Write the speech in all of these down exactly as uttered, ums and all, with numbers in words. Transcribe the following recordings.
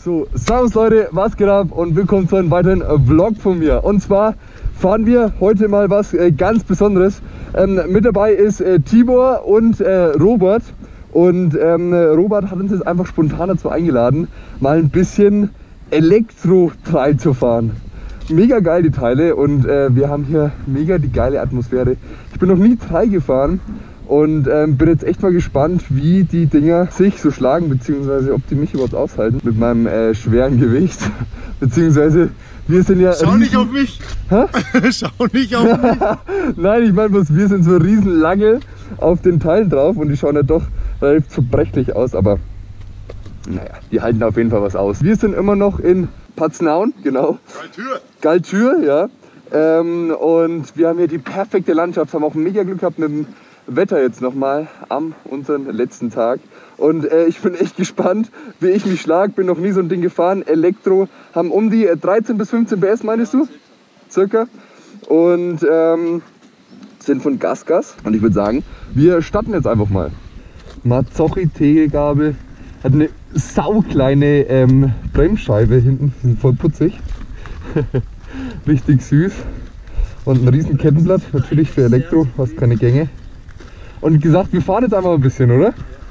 So, servus Leute, was geht ab und willkommen zu einem weiteren Vlog von mir. Und zwar fahren wir heute mal was äh, ganz Besonderes. Ähm, mit dabei ist äh, Tibor und äh, Robert. Und ähm, Robert hat uns jetzt einfach spontan dazu eingeladen, mal ein bisschen Elektro-Trail zu fahren. Mega geil die Teile und äh, wir haben hier mega die geile Atmosphäre. Ich bin noch nie Trail gefahren und ähm, bin jetzt echt mal gespannt, wie die Dinger sich so schlagen, beziehungsweise ob die mich überhaupt aushalten mit meinem äh, schweren Gewicht. Beziehungsweise wir sind ja... Schau riesen... nicht auf mich! Hä? Schau nicht auf mich! Nein, ich meine bloß, wir sind so riesenlange auf den Teilen drauf und die schauen ja doch relativ zerbrechlich aus, aber naja, die halten auf jeden Fall was aus. Wir sind immer noch in Paznaun, genau. Galtür! Galtür, ja. Ähm, und wir haben hier die perfekte Landschaft, haben auch mega Glück gehabt mit dem Wetter jetzt nochmal am unseren letzten Tag. Und äh, ich bin echt gespannt, wie ich mich schlage. Bin noch nie so ein Ding gefahren. Elektro, haben um die dreizehn bis fünfzehn P S, meinst du? Circa. Und ähm, sind von GasGas. Und ich würde sagen, wir starten jetzt einfach mal. Mazzocchi Tegelgabel. Hat eine saukleine ähm, Bremsscheibe hinten, die sind voll putzig. Richtig süß. Und ein riesen Kettenblatt, natürlich für Elektro, hast keine Gänge. Und gesagt, wir fahren jetzt einfach ein bisschen, oder?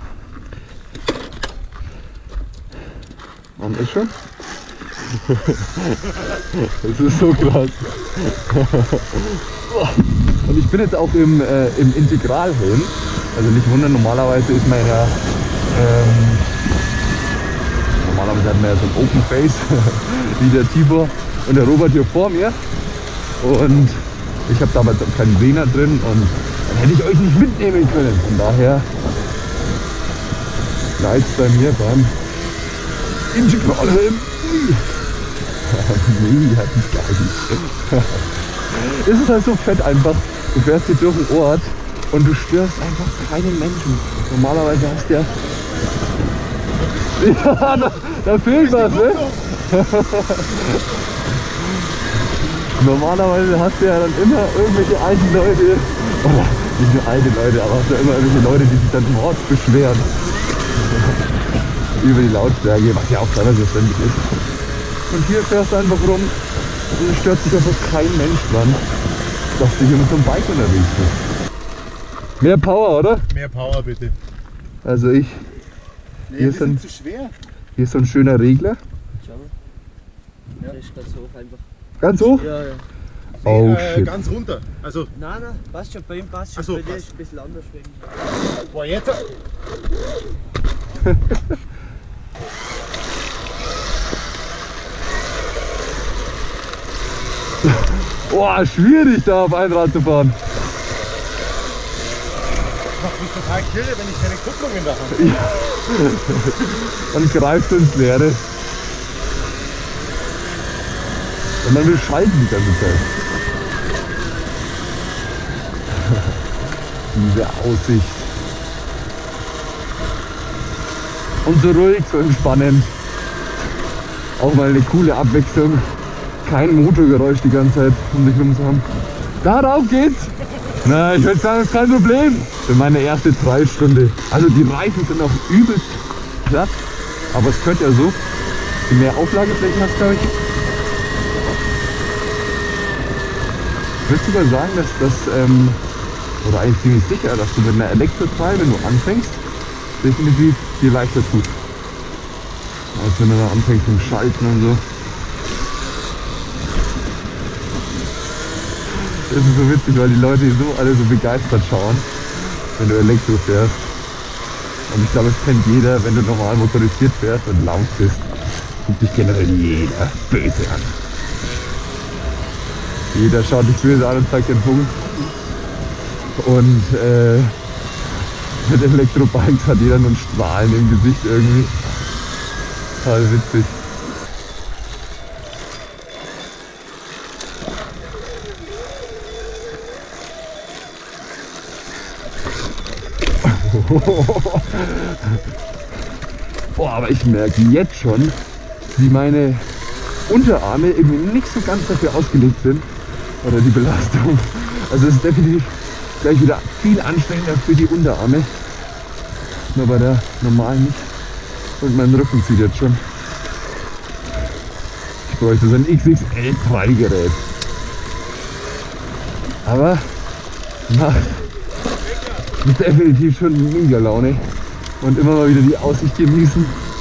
Man ist schon. Das ist so krass. Und ich bin jetzt auch im, äh, im Integralhelm. Also nicht wundern, normalerweise ist man ja ähm, normalerweise hat man ja so ein Open Face wie der Tibor und der Robert hier vor mir. Und ich habe damals auch keinen Vena drin und dann hätte ich euch nicht mitnehmen können. Von daher bleibt es bei mir beim Integralhelm. Nee, hat nicht geil. Es ist halt so fett einfach. Du fährst hier durch den Ort und du störst einfach keinen Menschen. Normalerweise hast du ja... Ja, da, da fehlt was, ne? Normalerweise hast du ja dann immer irgendwelche alten Leute, oder nicht nur alte Leute, aber hast du ja immer irgendwelche Leute, die sich dann im Ort beschweren. Über die Lautstärke, was ja auch teilweise ständig ist. Und hier fährst du einfach rum und stört sich einfach kein Mensch dran, dass du hier mit so einem Bike unterwegs bist. Mehr Power, oder? Mehr Power bitte. Also ich... Nee, hier, wir ist ein, sind zu schwer. hier ist so ein schöner Regler. Schau mal. Der ist ganz hoch einfach. Ganz hoch? Ja, ja. Oh äh, shit. Ganz runter. Also, Nein, nein, passt schon, bei ihm passt schon. Ach so, bei dir passt. ist ein bisschen anders wegen. boah, jetzt. Boah, schwierig da auf Einrad zu fahren. Macht mich total kirre, wenn ich keine Kupplung in der Hand habe. Man greift ins Leere. Und man will schalten die ganze Zeit. Diese Aussicht. Und so ruhig, so entspannend. Auch mal eine coole Abwechslung. Kein Motorgeräusch die ganze Zeit um dich herum zu haben. Darauf geht's! Na, ich würde sagen, das ist kein Problem. Für meine erste Dreistunde. Also die Reifen sind auch übelst platt. Aber es gehört ja so. Je mehr Auflageflächen hast, glaube ich. Ich würde sogar sagen, dass das, ähm, oder eigentlich ziemlich sicher, dass du mit einer Elektro-Trail, wenn du anfängst, definitiv viel leichter tut. Als wenn du dann anfängst mit dem Schalten und so. Das ist so witzig, weil die Leute hier so alle so begeistert schauen, wenn du Elektro fährst. Und ich glaube, es kennt jeder, wenn du normal motorisiert fährst und laut bist, guckt dich generell jeder böse an. Jeder schaut dich böse an und zeigt den Punkt. Und äh, mit Elektrobikes hat jeder nur ein Strahlen im Gesicht irgendwie. Total witzig. Boah, aber ich merke jetzt schon, wie meine Unterarme irgendwie nicht so ganz dafür ausgelegt sind. Oder die Belastung. Also es ist definitiv gleich wieder viel anstrengender für die Unterarme. Nur bei der normalen nicht. Und mein Rücken zieht jetzt schon. bräuchte, so ein X X L-Tragegerät. Aber macht definitiv schon mega Laune und immer mal wieder die Aussicht genießen.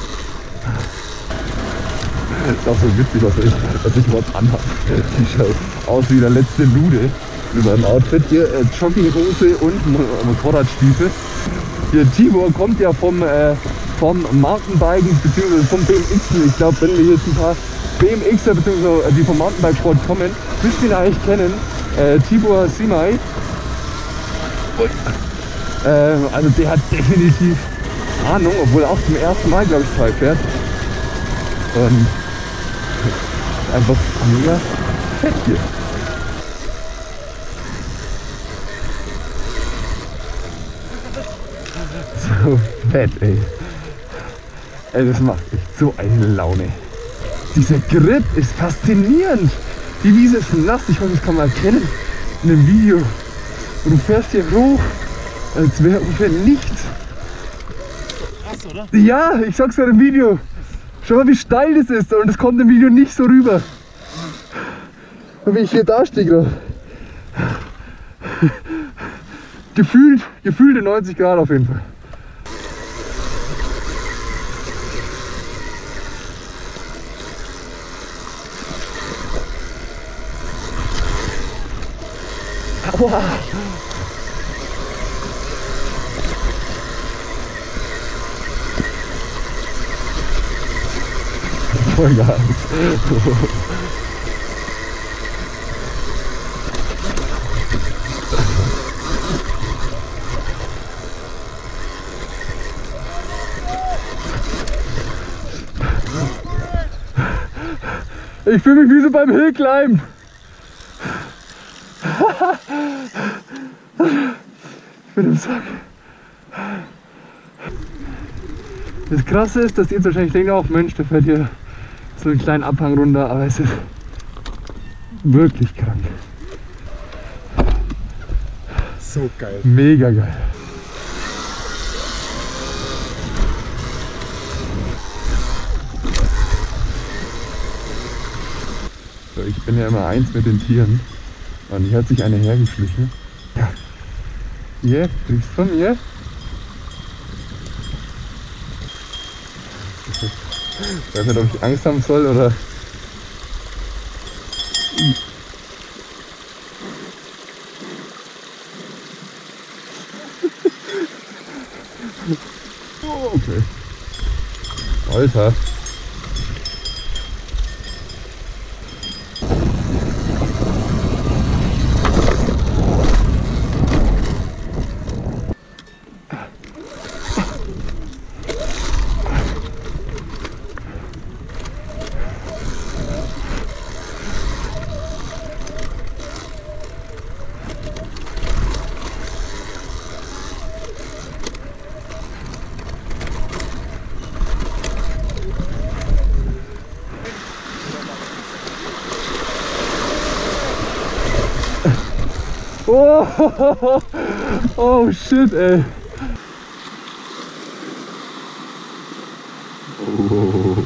Ist auch so witzig, was ich, was ich überhaupt anhabe. Die schaut aus wie der letzte Lude über ein Outfit. Hier äh, Jogginghose und Mo Motorradstiefel. Hier Tibor kommt ja vom, äh, vom Mountainbiken bzw. vom B M Xen. Ich glaube, wenn wir jetzt ein paar B M Xer bzw. die vom Mountainbike-Sport kommen, müsst ihr ihn eigentlich kennen. Äh, Tibor Simai. Äh, also der hat definitiv Ahnung, obwohl er auch zum ersten Mal, glaube ich, Teil fährt. Und einfach mega fett hier. So fett, ey. Ey, das macht echt so eine Laune. Dieser Grip ist faszinierend. Die Wiese ist nass, ich hoffe, das kann man erkennen in dem Video. Und du fährst hier hoch, als wäre ungefähr nichts. Krass, oder? Ja, ich sag's ja im Video. Schau mal, wie steil das ist und das kommt im Video nicht so rüber. Und wie ich hier da stehe gerade. Gefühlt, gefühlte neunzig Grad auf jeden Fall. Aua. Vollgas. Ich fühle mich wie so beim Hillclimb. Ich bin im Sack. Das Krasse ist, dass ihr jetzt wahrscheinlich denkt, auch Mensch, der fährt hier so einen kleinen Abhang runter, aber es ist wirklich krank. So geil. Mega geil. So, ich bin ja immer eins mit den Tieren und hier hat sich eine hergeschlichen. Ja. Hier, kriegst du von mir? Ich weiß nicht, ob ich Angst haben soll oder... Oh, okay. Alter. Oh, oh shit, ey. Oh.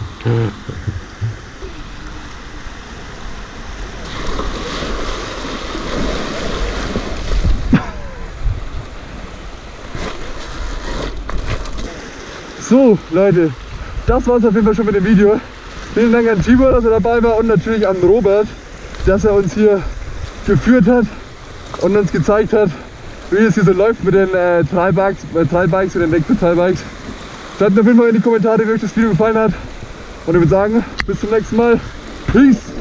So, Leute, das war's auf jeden Fall schon mit dem Video. Vielen Dank an Tibor, dass er dabei war und natürlich an Robert, dass er uns hier geführt hat und uns gezeigt hat, wie es hier so läuft mit den äh, Trailbikes, äh, Trailbikes, mit den Elektro-Trailbikes. Schreibt mir auf jeden Fall in die Kommentare, wie euch das Video gefallen hat. Und ich würde sagen, bis zum nächsten Mal. Peace!